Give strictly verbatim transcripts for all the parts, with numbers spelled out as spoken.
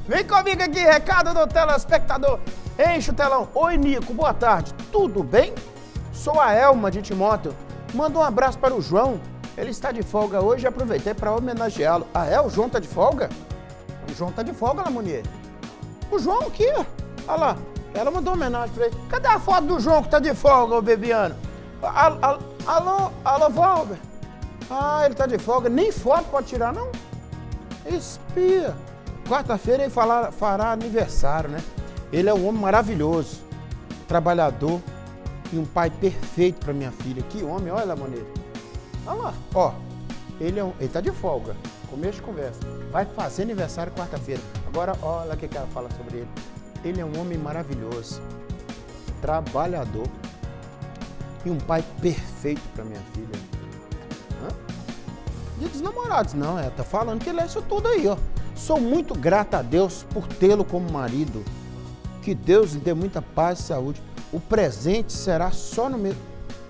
Vem comigo aqui, recado do telespectador. Enche o telão. Oi, Nico, boa tarde. Tudo bem? Sou a Elma de Timóteo. Manda um abraço para o João. Ele está de folga hoje e aproveitei para homenageá-lo. Ah, é? O João tá de folga? O João tá de folga, Lamonier. O João aqui, ó. Olha lá. Ela mandou uma homenagem para ele. Cadê a foto do João que tá de folga, ô Bebiano? Alô, alô, alô, Valber? Ah, ele tá de folga. Nem foto pode tirar, não? Espia. Quarta-feira ele falar, fará aniversário, né? Ele é um homem maravilhoso, trabalhador e um pai perfeito para minha filha. Que homem, olha, Lamonier. Olha lá, ó. Ele, é um, ele tá de folga. Começo de conversa. Vai fazer aniversário quarta-feira. Agora, olha o que ela fala sobre ele. Ele é um homem maravilhoso, trabalhador e um pai perfeito para minha filha. Hã? Dia dos namorados, não, é, tá falando que ele é isso tudo aí, ó. Sou muito grata a Deus por tê-lo como marido. Que Deus lhe dê muita paz e saúde. O presente será só no mesmo...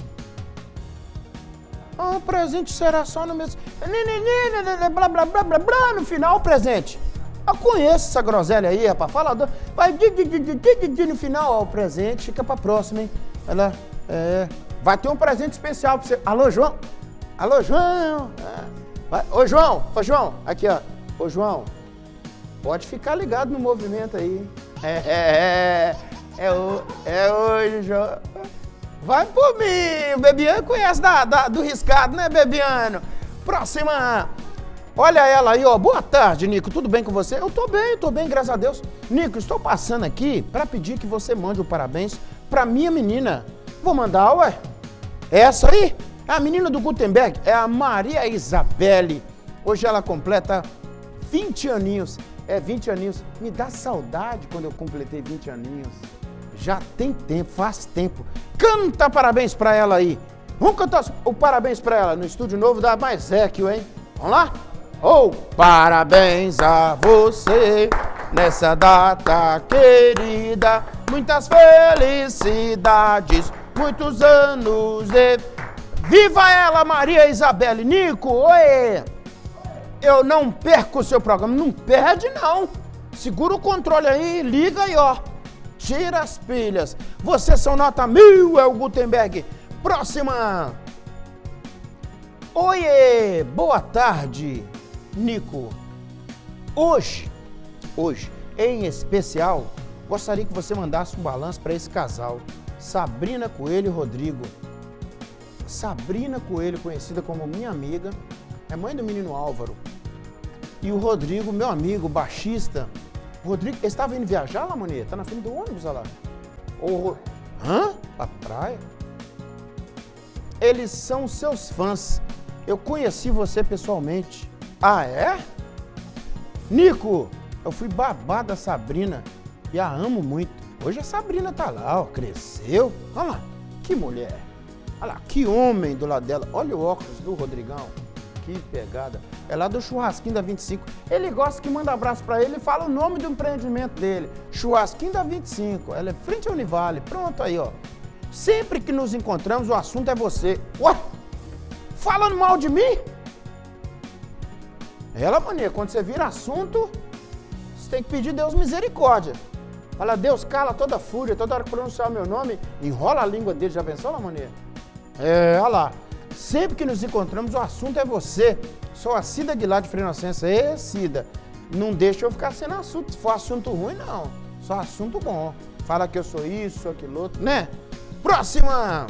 Ah, o presente será só no mesmo... Blá, blá, blá, blá, blá, no final o presente. Eu conheço essa groselha aí, rapaz. Fala, vai no final, ó, o presente fica pra próxima, hein? Ela, é, vai ter um presente especial pra você. Alô, João? Alô, João? É, vai. Ô, João, ô, João, aqui, ó. Ô, João, pode ficar ligado no movimento aí. É, é, é, é, o, é hoje, João. Vai por mim, o Bebiano conhece da, da, do riscado, né, Bebiano? Próxima. Olha ela aí, ó. Boa tarde, Nico. Tudo bem com você? Eu tô bem, tô bem, graças a Deus. Nico, estou passando aqui para pedir que você mande o parabéns para minha menina. Vou mandar, ué. Essa aí é a menina do Gutenberg, é a Maria Isabelle. Hoje ela completa vinte aninhos. É, vinte aninhos. Me dá saudade quando eu completei vinte aninhos. Já tem tempo, faz tempo. Canta parabéns para ela aí. Vamos cantar o parabéns para ela no estúdio novo da Maisecchio, hein? Vamos lá? Oh, parabéns a você nessa data querida, muitas felicidades, muitos anos de... Viva ela, Maria Isabelle! Nico, oi! Eu não perco o seu programa, não perde não. Segura o controle aí, liga aí, ó. Tira as pilhas. Vocês são nota mil, é o Gutenberg. Próxima! Oiê, boa tarde, Nico. Hoje, hoje, em especial, gostaria que você mandasse um balanço para esse casal, Sabrina Coelho e Rodrigo. Sabrina Coelho, conhecida como minha amiga, é mãe do menino Álvaro. E o Rodrigo, meu amigo, baixista. O Rodrigo, ele estava indo viajar, Lamonier? Tá na frente do ônibus, olha lá. O... Hã? Pra praia? Eles são seus fãs. Eu conheci você pessoalmente. Ah, é? Nico, eu fui babá da Sabrina e a amo muito. Hoje a Sabrina tá lá, ó, cresceu. Olha lá, que mulher. Olha lá, que homem do lado dela. Olha o óculos do Rodrigão. Que pegada. É lá do Churrasquinho da vinte e cinco. Ele gosta que manda abraço pra ele e fala o nome do empreendimento dele. Churrasquinho da vinte e cinco. Ela é frente ao Univale. Pronto aí, ó. Sempre que nos encontramos, o assunto é você. Ué? Falando mal de mim? Ela, mania, quando você vira assunto, você tem que pedir Deus misericórdia. Fala, Deus, cala toda a fúria, toda hora que pronunciar o meu nome, enrola a língua dele. Já pensou, mania? É, olha lá. Sempre que nos encontramos, o assunto é você. Sou a Cida Aguilar de Frei Inocência. Ê, Cida, não deixa eu ficar sendo assunto. Se for assunto ruim, não. Só assunto bom. Fala que eu sou isso, sou aquilo outro, né? Próxima!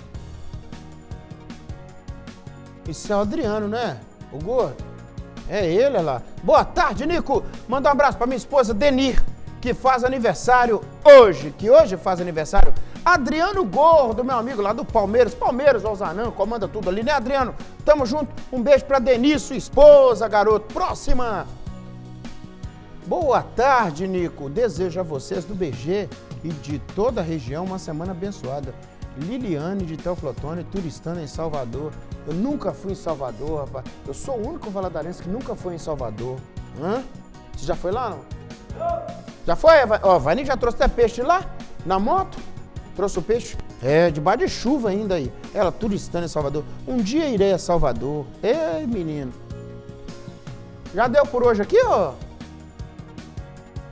Isso é o Adriano, né? O gordo. É ele, olha lá. Boa tarde, Nico. Manda um abraço pra minha esposa, Denir, que faz aniversário hoje. Que hoje faz aniversário. Adriano Gordo, meu amigo lá do Palmeiras. Palmeiras, Alzanã, comanda tudo ali, né, Adriano? Tamo junto. Um beijo pra Denir, sua esposa, garoto. Próxima! Boa tarde, Nico. Desejo a vocês do B G e de toda a região uma semana abençoada. Liliane de Teoflotone, turistando em Salvador. Eu nunca fui em Salvador, rapaz. Eu sou o único valadarense que nunca foi em Salvador. Hã? Você já foi lá, não? Já foi? Ó, o Vanik já trouxe até peixe lá, na moto. Trouxe o peixe? É, debaixo de chuva ainda aí. Ela turistando em Salvador. Um dia irei a Salvador. Ei, menino. Já deu por hoje aqui, ó?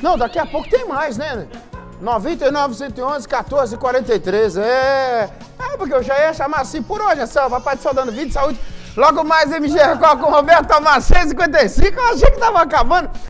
Não, daqui a pouco tem mais, né? noventa e nove, cento e onze, quatorze, quarenta e três. É. É, porque eu já ia chamar assim por hoje, assim, ó, Papai do Céu dando vida, saúde. Logo mais M G Record com Roberto Almar, seis e cinquenta e cinco. Eu achei que tava acabando.